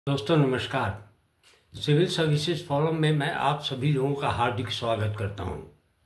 दोस्तों नमस्कार। Civil services forum में मैं आप सभी लोगों का हार्दिक स्वागत करता हूं।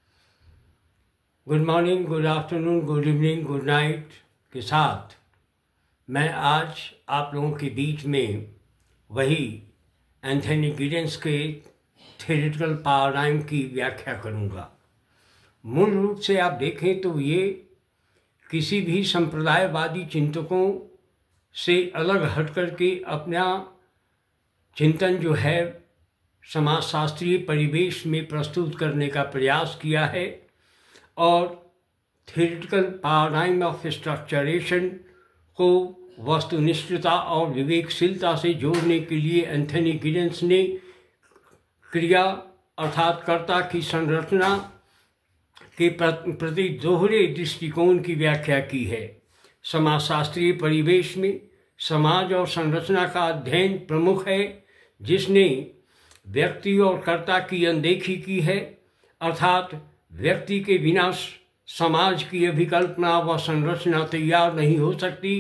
Good morning, good afternoon, good evening, good night के साथ मैं आज आप लोगों के बीच में वही एंथनी गिडेंस के थ्योरेटिकल पैराडाइम की व्याख्या करूंगा। मूल रूप से आप देखें तो ये किसी भी संप्रदायवादी चिंतकों से अलग हट करके अपना चिंतन जो है समाजशास्त्रीय परिवेश में प्रस्तुत करने का प्रयास किया है और थ्योरेटिकल पैराडाइम ऑफ स्ट्रक्चरेशन को वस्तुनिष्ठता और विवेकशीलता से जोड़ने के लिए एंथनी गिडेंस ने क्रिया अर्थात कर्ता की संरचना के प्रति दोहरे दृष्टिकोण की व्याख्या की है। समाजशास्त्रीय परिवेश में समाज और संरचना का अध्ययन प्रमुख है, जिसने व्यक्ति और कर्ता की अनदेखी की है, अर्थात व्यक्ति के बिना समाज की अभिकल्पना व संरचना तैयार नहीं हो सकती।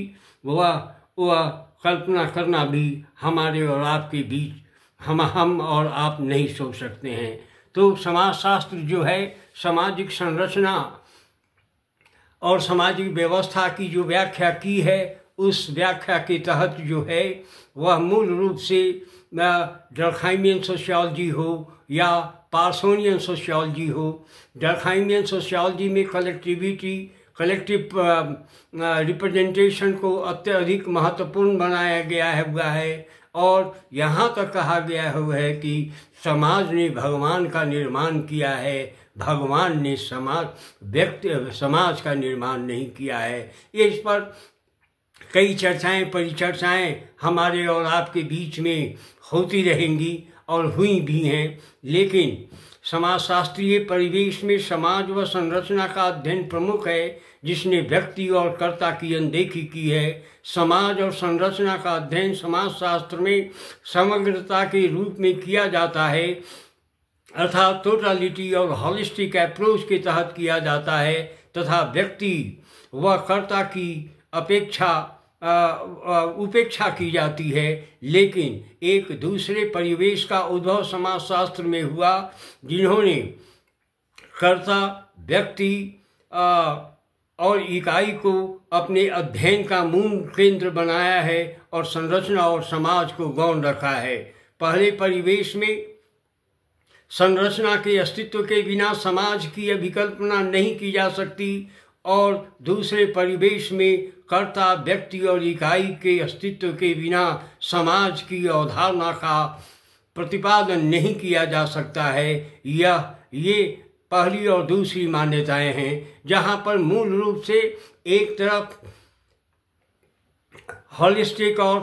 वह कल्पना करना भी हमारे और आपके बीच हम और आप नहीं सोच सकते हैं। तो समाजशास्त्र जो है सामाजिक संरचना और सामाजिक व्यवस्था की जो व्याख्या की है, उस व्याख्या के तहत जो है वह मूल रूप से डर्कहाइमियन सोशियोलॉजी हो या पार्सोनियन सोशियोलॉजी हो। डर्कहाइमियन सोशियोलॉजी में कलेक्टिव रिप्रेजेंटेशन को अत्यधिक महत्वपूर्ण बनाया गया है और यहाँ तक कहा गया हुआ है कि समाज ने भगवान का निर्माण किया है, भगवान ने समाज का निर्माण नहीं किया है। ये इस पर कई चर्चाएं परिचर्चाएं हमारे और आपके बीच में होती रहेंगी और हुई भी हैं, लेकिन समाजशास्त्रीय परिवेश में समाज व संरचना का अध्ययन प्रमुख है, जिसने व्यक्ति और कर्ता की अनदेखी की है। समाज और संरचना का अध्ययन समाजशास्त्र में समग्रता के रूप में किया जाता है, अर्थात टोटलिटी और हॉलिस्टिक अप्रोच के तहत किया जाता है तथा व्यक्ति व कर्ता की उपेक्षा की जाती है। लेकिन एक दूसरे परिवेश का उद्भव समाजशास्त्र में हुआ, जिन्होंने कर्ता, व्यक्ति और इकाई को अपने अध्ययन का मूल केंद्र बनाया है और संरचना और समाज को गौण रखा है। पहले परिवेश में संरचना के अस्तित्व के बिना समाज की अभिकल्पना नहीं की जा सकती और दूसरे परिवेश में कर्ता, व्यक्ति और इकाई के अस्तित्व के बिना समाज की अवधारणा का प्रतिपादन नहीं किया जा सकता है। ये पहली और दूसरी मान्यताएं हैं, जहां पर मूल रूप से एक तरफ हॉलिस्टिक और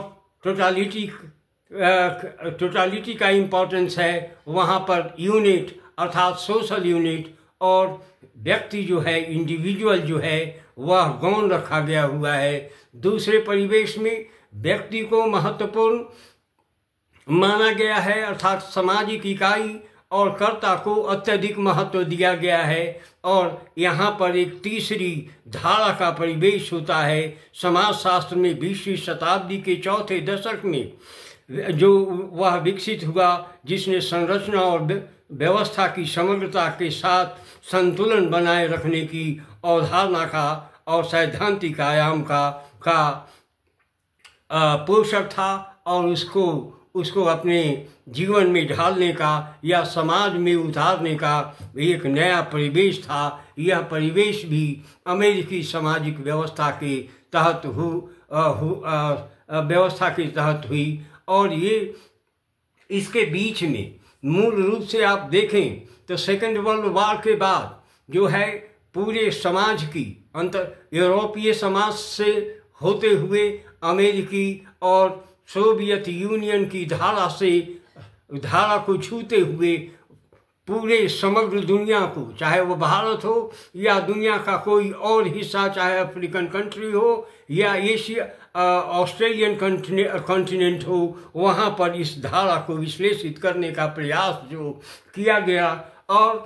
टोटालिटी का इम्पोर्टेंस है, वहाँ पर यूनिट अर्थात सोशल यूनिट और व्यक्ति जो है, इंडिविजुअल जो है, वह गौण रखा गया हुआ है। दूसरे परिवेश में व्यक्ति को महत्वपूर्ण माना गया है, अर्थात सामाजिक इकाई और कर्ता को अत्यधिक महत्व दिया गया है और यहाँ पर एक तीसरी धारा का परिवेश होता है। समाजशास्त्र में 20वीं शताब्दी के चौथे दशक में जो वह विकसित हुआ, जिसने संरचना और व्यवस्था की समग्रता के साथ संतुलन बनाए रखने की अवधारणा का और सैद्धांतिक आयाम का पोषक था और उसको अपने जीवन में ढालने का या समाज में उतारने का एक नया परिवेश था। यह परिवेश भी अमेरिकी सामाजिक व्यवस्था के तहत हुई और ये इसके बीच में मूल रूप से आप देखें तो सेकेंड वर्ल्ड वॉर के बाद जो है पूरे समाज की यूरोपीय समाज से होते हुए अमेरिकी और सोवियत यूनियन की धारा को छूते हुए पूरे समग्र दुनिया को, चाहे वो भारत हो या दुनिया का कोई और हिस्सा, चाहे अफ्रीकन कंट्री हो या एशिया ऑस्ट्रेलियन कॉन्टिनेंट हो, वहाँ पर इस धारा को विश्लेषित करने का प्रयास जो किया गया और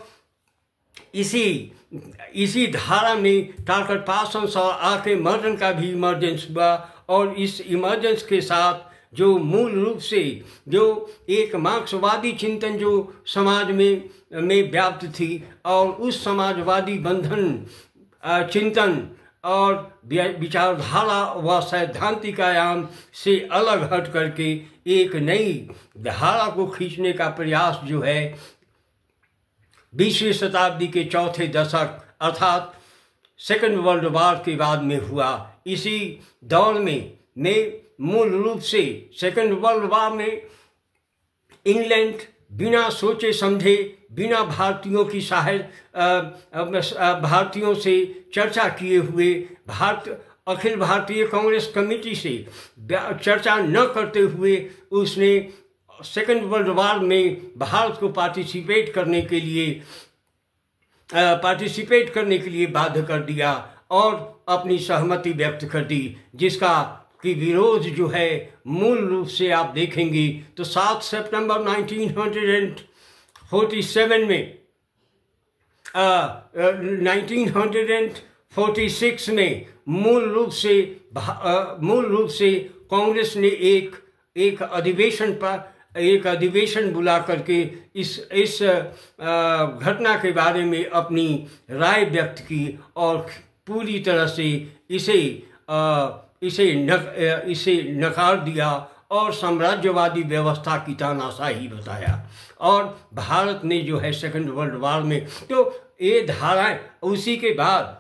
इसी धारा में टार्कर पार्सन्स और आके मर्डन का भी इमर्जेंस हुआ और इस इमर्जेंस के साथ जो मूल रूप से जो एक मार्क्सवादी चिंतन जो समाज में व्याप्त थी, और उस समाजवादी बंधन चिंतन और विचारधारा व सैद्धांतिक आयाम से अलग हट करके एक नई धारा को खींचने का प्रयास जो है 20वीं शताब्दी के चौथे दशक अर्थात सेकेंड वर्ल्ड वॉर के बाद में हुआ। इसी दौर में मूल रूप से सेकेंड वर्ल्ड वॉर में इंग्लैंड बिना सोचे समझे, बिना भारतीयों की भारतीयों से चर्चा किए हुए, अखिल भारतीय कांग्रेस कमेटी से चर्चा न करते हुए उसने सेकेंड वर्ल्ड वॉर में भारत को पार्टिसिपेट करने के लिए बाध्य कर दिया और अपनी सहमति व्यक्त कर दी, जिसका कि विरोध जो है मूल रूप से आप देखेंगे तो 7 सितंबर 1946 में मूल रूप से कांग्रेस ने एक अधिवेशन बुला करके इस घटना के बारे में अपनी राय व्यक्त की और पूरी तरह से इसे नकार दिया और साम्राज्यवादी व्यवस्था की तानाशाही बताया। और भारत ने जो है सेकेंड वर्ल्ड वॉर में तो ये धाराएं, उसी के बाद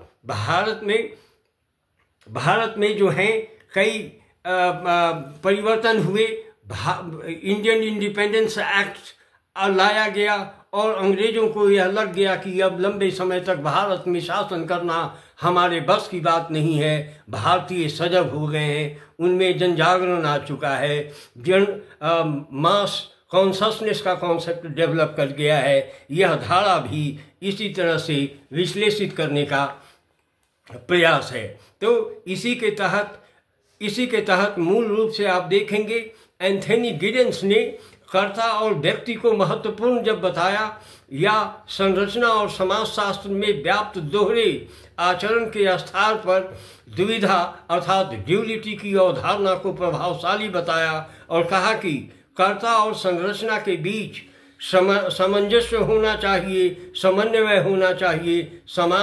भारत में जो हैं कई परिवर्तन हुए। इंडियन इंडिपेंडेंस एक्ट लाया गया और अंग्रेजों को यह लग गया कि अब लंबे समय तक भारत में शासन करना हमारे बस की बात नहीं है। भारतीय सजग हो गए हैं, उनमें जन जागरण आ चुका है, मास कॉन्शसनेस का कॉन्सेप्ट डेवलप कर गया है। यह धारा भी इसी तरह से विश्लेषित करने का प्रयास है। तो इसी के तहत मूल रूप से आप देखेंगे एंथनी गिडेंस ने कर्ता और व्यक्ति को महत्वपूर्ण जब बताया या संरचना और समाजशास्त्र में व्याप्त दोहरे आचरण के स्तर पर दुविधा अर्थात ड्यूलिटी की अवधारणा को प्रभावशाली बताया और कहा कि कर्ता और संरचना के बीच सामंजस्य होना चाहिए, समन्वय होना चाहिए।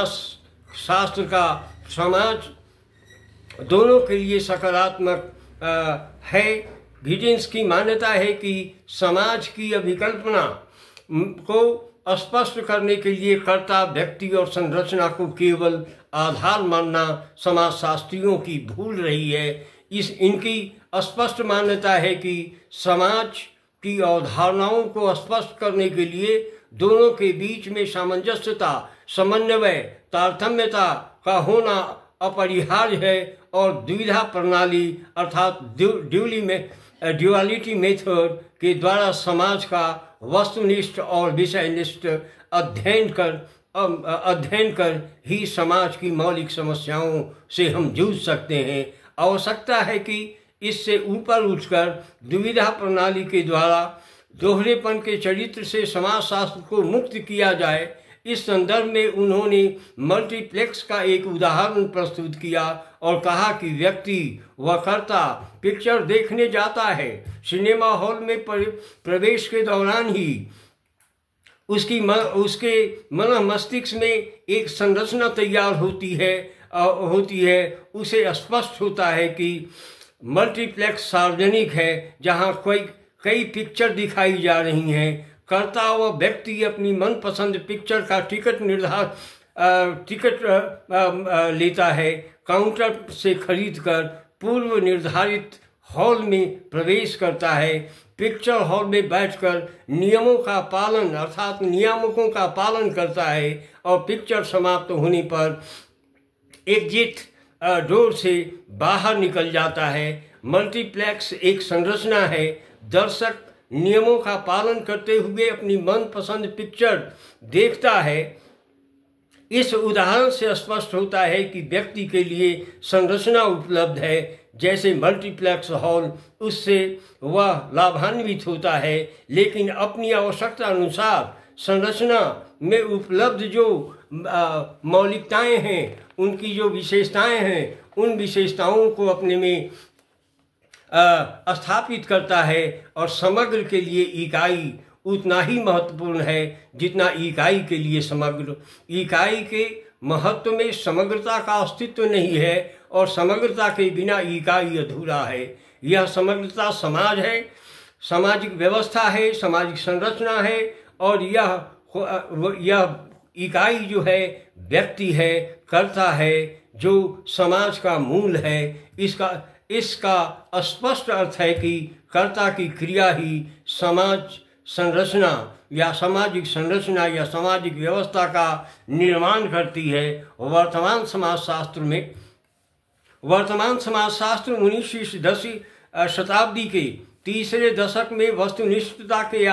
समाज दोनों के लिए सकारात्मक है। गिडेंस की मान्यता है कि समाज की अभिकल्पना को स्पष्ट करने के लिए कर्ता, व्यक्ति और संरचना को केवल आधार मानना समाजशास्त्रियों की भूल रही है। इनकी स्पष्ट मान्यता है कि समाज की अवधारणाओं को स्पष्ट करने के लिए दोनों के बीच में सामंजस्यता, समन्वय, तारतम्यता का होना अपरिहार्य है और द्विधा प्रणाली अर्थात ड्युअलिटी मेथड के द्वारा समाज का वस्तुनिष्ठ और विषयनिष्ठ अध्ययन कर ही समाज की मौलिक समस्याओं से हम जूझ सकते हैं। आवश्यकता है कि इससे ऊपर उठकर द्विधा प्रणाली के द्वारा दोहरेपन के चरित्र से समाजशास्त्र को मुक्त किया जाए। इस संदर्भ में उन्होंने मल्टीप्लेक्स का एक उदाहरण प्रस्तुत किया और कहा कि व्यक्ति व कर्ता पिक्चर देखने जाता है, सिनेमा हॉल में प्रवेश के दौरान ही उसके मन मस्तिष्क में एक संरचना तैयार होती है। उसे स्पष्ट होता है कि मल्टीप्लेक्स सार्वजनिक है जहां कई पिक्चर दिखाई जा रही हैं। कर्ता व व्यक्ति अपनी मनपसंद पिक्चर का टिकट लेता है, काउंटर से खरीदकर पूर्व निर्धारित हॉल में प्रवेश करता है। पिक्चर हॉल में बैठकर नियमों का पालन अर्थात नियामकों का पालन करता है और पिक्चर समाप्त होने पर एग्जिट डोर से बाहर निकल जाता है। मल्टीप्लेक्स एक संरचना है। दर्शक नियमों का पालन करते हुए अपनी मनपसंद पिक्चर देखता है। इस उदाहरण से स्पष्ट होता है कि व्यक्ति के लिए संरचना उपलब्ध है, जैसे मल्टीप्लेक्स हॉल, उससे वह लाभान्वित होता है, लेकिन अपनी आवश्यकता अनुसार संरचना में उपलब्ध जो मौलिकताएं हैं, उनकी जो विशेषताएं हैं, उन विशेषताओं को अपने में स्थापित करता है और समग्र के लिए इकाई उतना ही महत्वपूर्ण है जितना इकाई के लिए समग्र। इकाई के महत्व में समग्रता का अस्तित्व नहीं है और समग्रता के बिना इकाई अधूरा है। यह समग्रता समाज है, सामाजिक व्यवस्था है, सामाजिक संरचना है और यह इकाई जो है व्यक्ति है, कर्ता है, जो समाज का मूल है। इसका स्पष्ट अर्थ है कि कर्ता की क्रिया ही समाज संरचना या सामाजिक संरचना या सामाजिक व्यवस्था का निर्माण करती है। वर्तमान समाजशास्त्र 19वीं शताब्दी के तीसरे दशक में वस्तुनिष्ठता के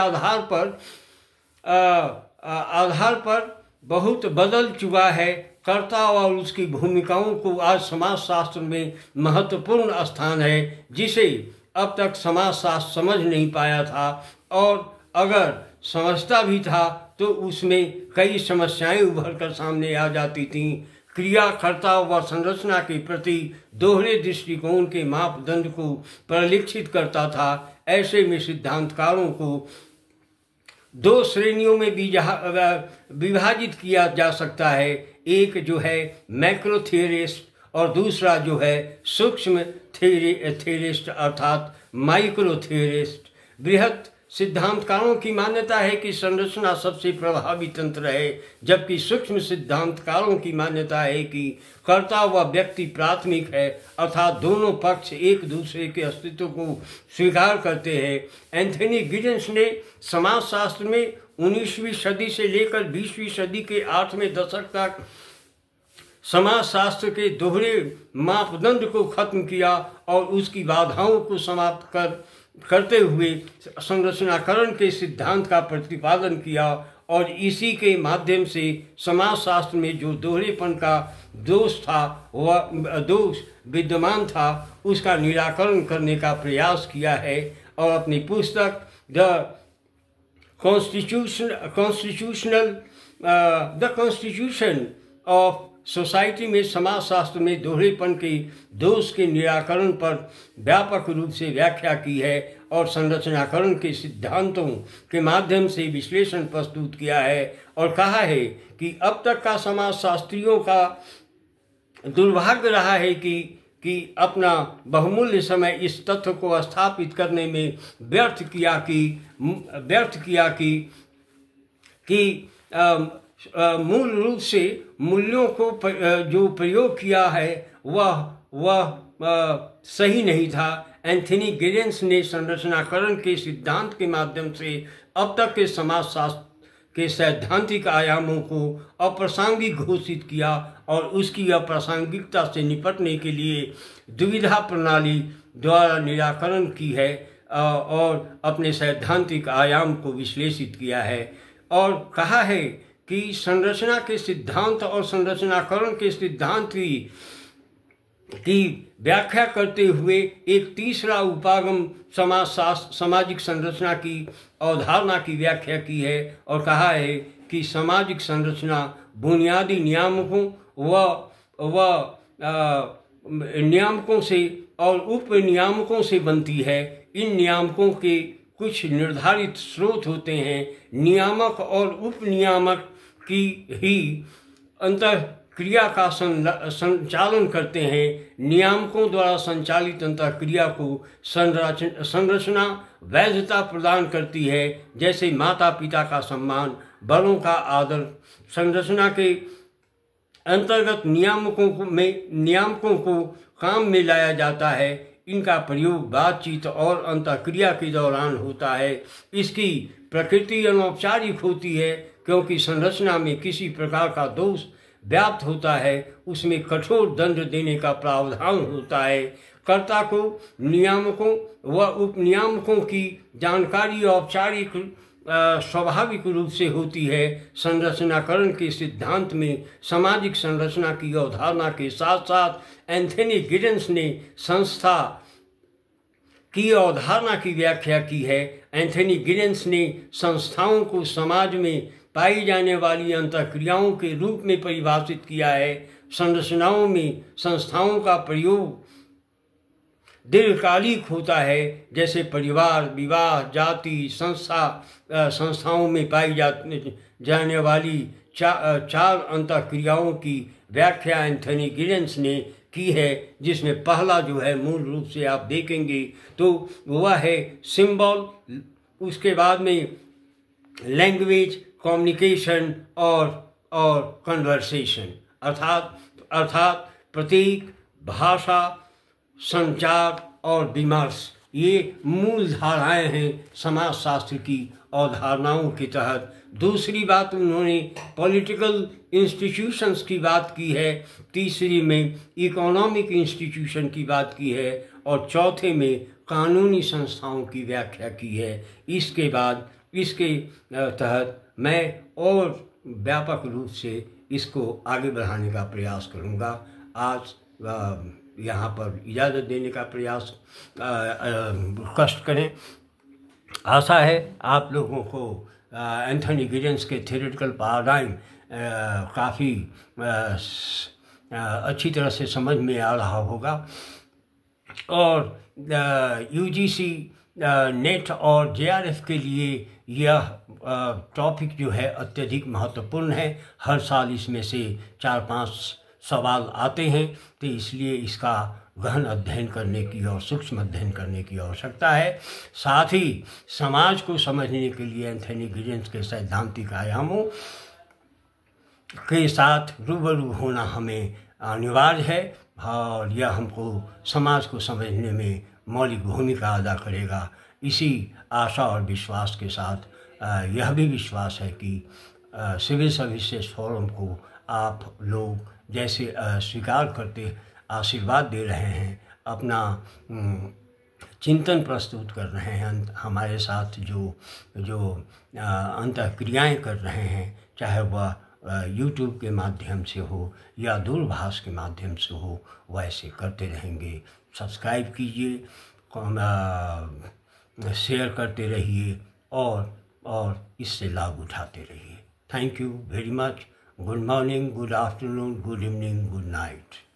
आधार पर बहुत बदल चुका है। कर्ता और उसकी भूमिकाओं को आज समाजशास्त्र में महत्वपूर्ण स्थान है, जिसे अब तक समाजशास्त्र समझ नहीं पाया था और अगर समझता भी था तो उसमें कई समस्याएं उभर कर सामने आ जाती थीं। क्रिया, कर्ता व संरचना के प्रति दोहरे दृष्टिकोण के मापदंड को परिलक्षित करता था। ऐसे में सिद्धांतकारों को दो श्रेणियों में विभाजित किया जा सकता है। एक जो है मैक्रो थियरिस्ट और दूसरा जो है सूक्ष्म थियरिस्ट अर्थात माइक्रो थियरिस्ट। बृहत सिद्धांतकारों की मान्यता है कि संरचना सबसे प्रभावी तंत्र है, जबकि सूक्ष्म सिद्धांतकारों की मान्यता है कि कर्ता व व्यक्ति प्राथमिक है, अर्थात दोनों पक्ष एक दूसरे के अस्तित्व को स्वीकार करते हैं। एंथनी गिडेंस ने समाजशास्त्र में 19वीं सदी से लेकर 20वीं सदी के 8वें दशक तक समाजशास्त्र के दोहरे मापदंड को खत्म किया और उसकी बाधाओं को समाप्त करते हुए संरचनाकरण के सिद्धांत का प्रतिपादन किया और इसी के माध्यम से समाजशास्त्र में जो दोहरेपन का दोष विद्यमान था उसका निराकरण करने का प्रयास किया है। और अपनी पुस्तक द कॉन्स्टिट्यूशन ऑफ सोसाइटी में समाजशास्त्र में दोहरेपन के दोष के निराकरण पर व्यापक रूप से व्याख्या की है और संरचनाकरण के सिद्धांतों के माध्यम से विश्लेषण प्रस्तुत किया है और कहा है कि अब तक का समाजशास्त्रियों का दुर्भाग्य रहा है कि अपना बहुमूल्य समय इस तथ्य को स्थापित करने में व्यर्थ किया कि मूल रूप से मूल्यों को जो प्रयोग किया है वह सही नहीं था। एंथनी गिडेंस ने संरचनाकरण के सिद्धांत के माध्यम से अब तक के समाजशास्त्र के सैद्धांतिक आयामों को अप्रासंगिक घोषित किया और उसकी अप्रासंगिकता से निपटने के लिए द्विधा प्रणाली द्वारा निराकरण की है और अपने सैद्धांतिक आयाम को विश्लेषित किया है और कहा है कि संरचना के सिद्धांत और संरचनाकरण के सिद्धांत की व्याख्या करते हुए एक तीसरा उपागम सामाजिक संरचना की अवधारणा की व्याख्या की है और कहा है कि सामाजिक संरचना बुनियादी नियामकों व नियामकों से और उप नियामकों से बनती है। इन नियामकों के कुछ निर्धारित स्रोत होते हैं। नियामक और उप नियामक की ही अंतःक्रिया का संचालन करते हैं। नियामकों द्वारा संचालित अंतःक्रिया को संरचना वैधता प्रदान करती है, जैसे माता पिता का सम्मान, बड़ों का आदर। संरचना के अंतर्गत नियामकों को काम में लाया जाता है। इनका प्रयोग बातचीत और अंतःक्रिया के दौरान होता है। इसकी प्रकृति अनौपचारिक होती है क्योंकि संरचना में किसी प्रकार का दोष व्याप्त होता है, उसमें कठोर दंड देने का प्रावधान होता है। कर्ता को नियामकों व उपनियामकों की जानकारी औपचारिक स्वाभाविक रूप से होती है। संरचनाकरण के सिद्धांत में सामाजिक संरचना की अवधारणा के साथ साथ एंथनी गिडेंस ने संस्था की अवधारणा की व्याख्या की है। एंथनी गिडेंस ने संस्थाओं को समाज में पाई जाने वाली अंतःक्रियाओं के रूप में परिभाषित किया है। संरचनाओं में संस्थाओं का प्रयोग दिल कालिक होता है, जैसे परिवार, विवाह, जाति, संस्थाओं में पाई जाने वाली चार अंतःक्रियाओं की व्याख्या एंथनी गिडेंस ने की है, जिसमें पहला जो है मूल रूप से आप देखेंगे तो वह है सिंबल, उसके बाद में लैंग्वेज, कम्युनिकेशन और कन्वर्सेशन, अर्थात प्रतीक, भाषा, संचार और विमर्श, ये मूल धाराएं हैं समाजशास्त्र की अवधारणाओं के तहत। दूसरी बात उन्होंने पॉलिटिकल इंस्टीट्यूशंस की बात की है, तीसरी में इकोनॉमिक इंस्टीट्यूशन की बात की है और चौथे में कानूनी संस्थाओं की व्याख्या की है। इसके तहत मैं और व्यापक रूप से इसको आगे बढ़ाने का प्रयास करूँगा। आज यहाँ पर इजाज़त देने का प्रयास कष्ट करें। आशा है आप लोगों को एंथनी गिडेंस के थ्योरेटिकल पैराडाइम काफ़ी अच्छी तरह से समझ में आ रहा होगा और यूजीसी नेट और जेआरएफ के लिए यह टॉपिक जो है अत्यधिक महत्वपूर्ण है। हर साल इसमें से 4-5 सवाल आते हैं, तो इसलिए इसका गहन अध्ययन करने की और सूक्ष्म अध्ययन करने की आवश्यकता है। साथ ही समाज को समझने के लिए एंथनी गिडेंस के सैद्धांतिक आयामों के साथ रूबरू होना हमें अनिवार्य है और यह हमको समाज को समझने में मौलिक भूमिका अदा करेगा। इसी आशा और विश्वास के साथ यह भी विश्वास है कि सिविल सर्विसेज फोरम को आप लोग जैसे स्वीकार करते आशीर्वाद दे रहे हैं, अपना चिंतन प्रस्तुत कर रहे हैं, हमारे साथ जो अंतःक्रियाएँ कर रहे हैं, चाहे वह यूट्यूब के माध्यम से हो या दूरभाष के माध्यम से हो, वैसे करते रहेंगे। सब्सक्राइब कीजिए, शेयर करते रहिए और इससे लाभ उठाते रहिए। Thank you very much. Good morning, good afternoon, good evening, good night.